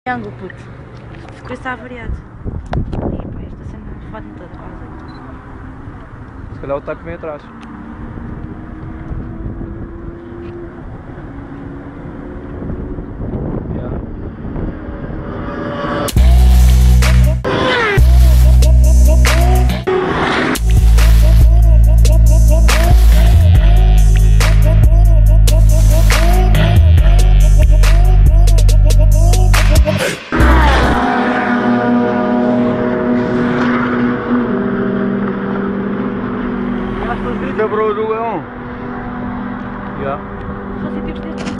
Triângulo, puto. Se coisa está variado. E pá, esta cena fode-me toda quase. Se calhar o taco vem atrás. Quebrou o leão. Já. Só senti os dedos.